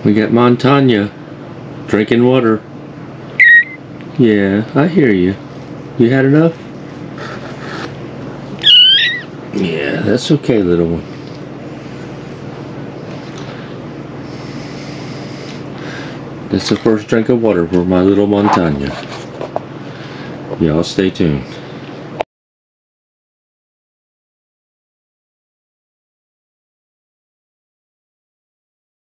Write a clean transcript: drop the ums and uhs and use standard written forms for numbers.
We got Montanya drinking water. Yeah, I hear you. You had enough? Yeah, that's okay, little one. That's the first drink of water for my little Montanya. Y'all stay tuned.